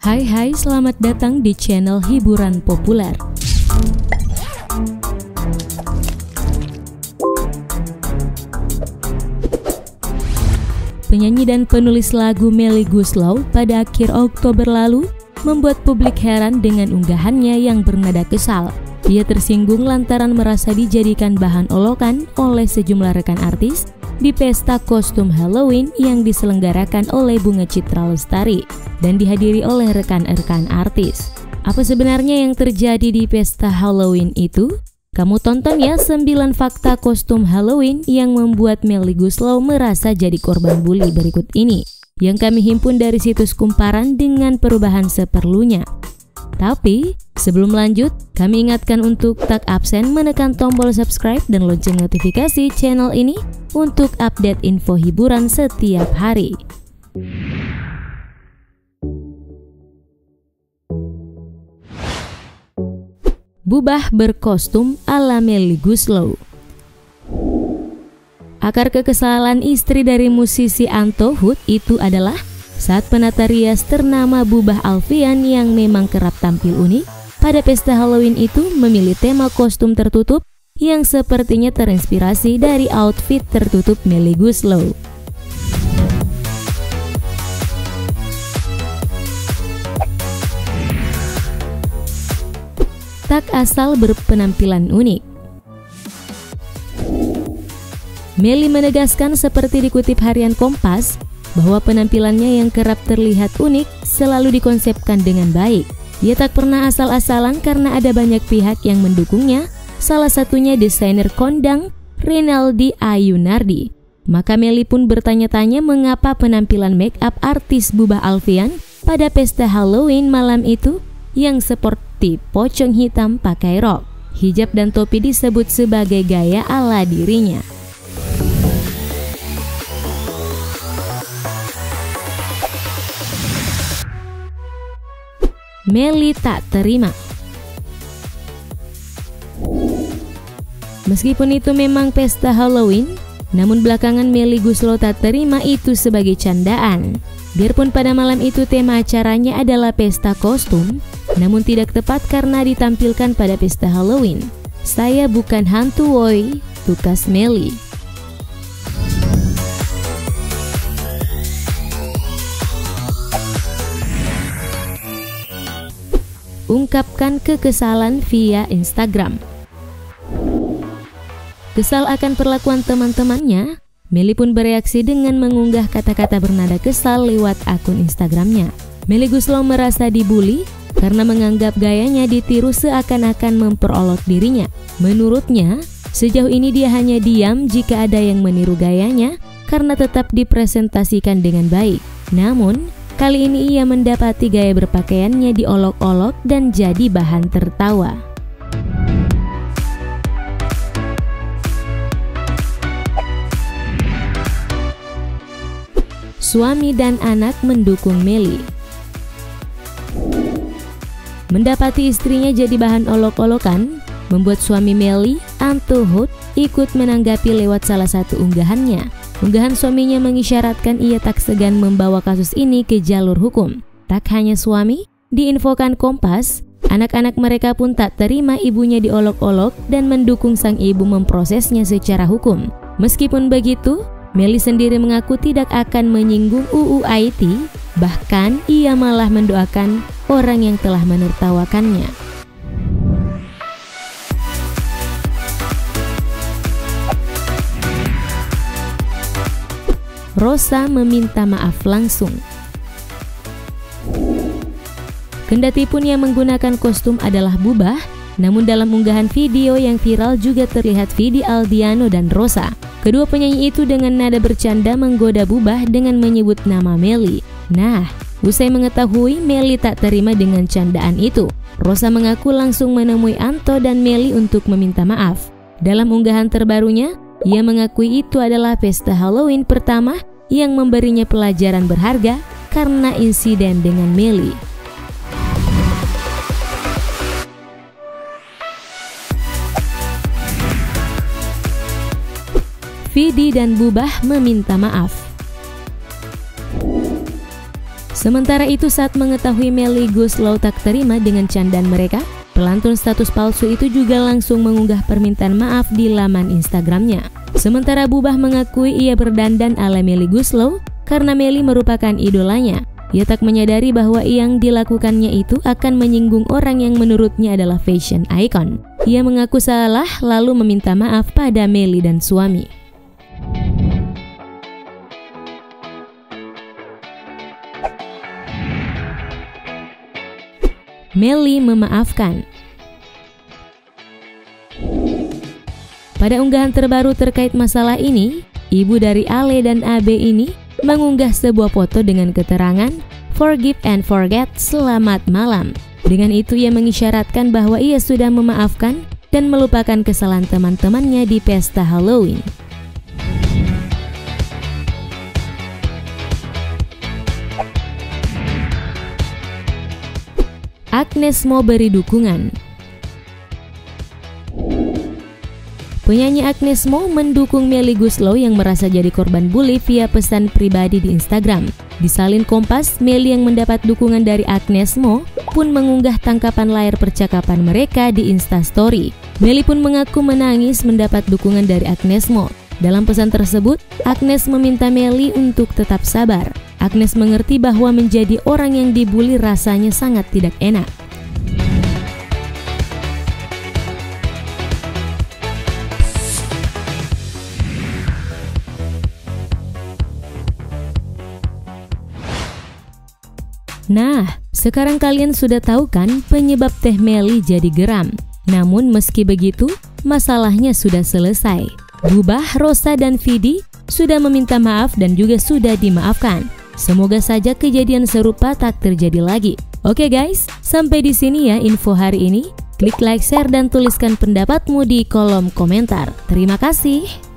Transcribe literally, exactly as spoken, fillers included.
Hai hai, selamat datang di channel hiburan populer. Penyanyi dan penulis lagu Melly Goeslaw pada akhir Oktober lalu membuat publik heran dengan unggahannya yang bernada kesal. Ia tersinggung lantaran merasa dijadikan bahan olokan oleh sejumlah rekan artis di pesta kostum Halloween yang diselenggarakan oleh Bunga Citra Lestari dan dihadiri oleh rekan-rekan artis. Apa sebenarnya yang terjadi di pesta Halloween itu? Kamu tonton ya sembilan fakta kostum Halloween yang membuat Melly Goeslaw merasa jadi korban bully berikut ini, yang kami himpun dari situs Kumparan dengan perubahan seperlunya. Tapi sebelum lanjut, kami ingatkan untuk tak absen menekan tombol subscribe dan lonceng notifikasi channel ini untuk update info hiburan setiap hari. Bubah berkostum ala Melly Goeslaw. Akar kekesalan istri dari musisi Anto Hood itu adalah saat penata rias ternama Bubah Alfian yang memang kerap tampil unik pada pesta Halloween itu memilih tema kostum tertutup yang sepertinya terinspirasi dari outfit tertutup Melly Goeslaw. Tak asal berpenampilan unik. Melly menegaskan seperti dikutip harian Kompas bahwa penampilannya yang kerap terlihat unik selalu dikonsepkan dengan baik. Ia tak pernah asal-asalan karena ada banyak pihak yang mendukungnya, salah satunya desainer kondang Renaldi Ayunardi. Maka Melly pun bertanya-tanya mengapa penampilan make up artis Bubah Alfian pada pesta Halloween malam itu yang seperti pocong hitam pakai rok, hijab dan topi disebut sebagai gaya ala dirinya. Melly tak terima. Meskipun itu memang pesta Halloween, namun belakangan Melly Goeslaw tak terima itu sebagai candaan. Biarpun pada malam itu tema acaranya adalah pesta kostum, namun tidak tepat karena ditampilkan pada pesta Halloween. Saya bukan hantu woi, tukas Melly. Ungkapkan kekesalan via Instagram. Kesal akan perlakuan teman-temannya, Melly pun bereaksi dengan mengunggah kata-kata bernada kesal lewat akun Instagramnya. Melly Goeslaw merasa dibully karena menganggap gayanya ditiru seakan-akan memperolok dirinya. Menurutnya, sejauh ini dia hanya diam jika ada yang meniru gayanya karena tetap dipresentasikan dengan baik. Namun, kali ini ia mendapati gaya berpakaiannya diolok-olok dan jadi bahan tertawa. Suami dan anak mendukung Melly. Mendapati istrinya jadi bahan olok-olokan, membuat suami Melly, Anto Hood, ikut menanggapi lewat salah satu unggahannya. Unggahan suaminya mengisyaratkan ia tak segan membawa kasus ini ke jalur hukum. Tak hanya suami, diinfokan Kompas, anak-anak mereka pun tak terima ibunya diolok-olok dan mendukung sang ibu memprosesnya secara hukum. Meskipun begitu, Melly sendiri mengaku tidak akan menyinggung U U I T, bahkan ia malah mendoakan orang yang telah menertawakannya. Rosa meminta maaf langsung. Kendati pun yang menggunakan kostum adalah Bubah, namun dalam unggahan video yang viral juga terlihat Vidi Aldiano dan Rosa. Kedua penyanyi itu dengan nada bercanda menggoda Bubah dengan menyebut nama Melly. Nah, usai mengetahui Melly tak terima dengan candaan itu, Rosa mengaku langsung menemui Anto dan Melly untuk meminta maaf. Dalam unggahan terbarunya, ia mengakui itu adalah pesta Halloween pertama yang memberinya pelajaran berharga karena insiden dengan Melly. Vidi dan Bubah meminta maaf. Sementara itu, saat mengetahui Melly Goeslaw tak terima dengan candaan mereka, pelantun status palsu itu juga langsung mengunggah permintaan maaf di laman Instagramnya. Sementara Bubah mengakui ia berdandan ala Melly Goeslaw karena Melly merupakan idolanya. Ia tak menyadari bahwa yang dilakukannya itu akan menyinggung orang yang menurutnya adalah fashion icon. Ia mengaku salah lalu meminta maaf pada Melly dan suami. Melly memaafkan. Pada unggahan terbaru terkait masalah ini, ibu dari Ale dan A B ini mengunggah sebuah foto dengan keterangan "Forgive and forget, selamat malam". Dengan itu ia mengisyaratkan bahwa ia sudah memaafkan dan melupakan kesalahan teman-temannya di pesta Halloween. Agnes Mo beri dukungan. Penyanyi Agnes Mo mendukung Melly Goeslaw yang merasa jadi korban bully via pesan pribadi di Instagram. Disalin Kompas, Melly yang mendapat dukungan dari Agnes Mo pun mengunggah tangkapan layar percakapan mereka di Instastory. Melly pun mengaku menangis mendapat dukungan dari Agnes Mo. Dalam pesan tersebut, Agnes meminta Melly untuk tetap sabar. Agnes mengerti bahwa menjadi orang yang dibully rasanya sangat tidak enak. Nah, sekarang kalian sudah tahu kan penyebab Teh Melly jadi geram. Namun meski begitu, masalahnya sudah selesai. Bubah, Rosa, dan Vidi sudah meminta maaf dan juga sudah dimaafkan. Semoga saja kejadian serupa tak terjadi lagi. Oke guys, sampai di sini ya info hari ini. Klik like, share, dan tuliskan pendapatmu di kolom komentar. Terima kasih.